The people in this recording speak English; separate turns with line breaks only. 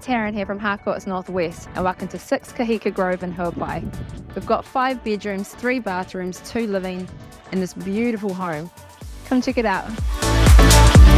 Taryn here from Harcourt's Northwest, and welcome to 6 Kahika Grove in Huapai. We've got 5 bedrooms, 3 bathrooms, 2 living in this beautiful home. Come check it out.